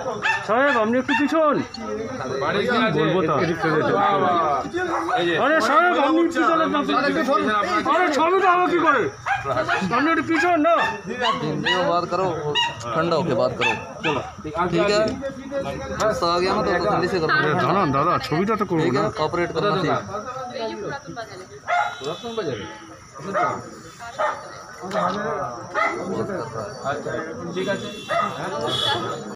সাহেব আপনি একটু পিছন। বলবো তো আরে সাহেব আপনি পিছনে, আরে ছবিটা হবে কি করে, আপনি একটু পিছন না। बात करो, ठंडा होके बात करो। चलो ठीक है, गुस्सा आ गया ना तो जल्दी से करो। দাঁড়ান দাদা, ছবিটা তো করবো ठीक না। है, कॉपरेट करना चाहिए। ঠিক আছে।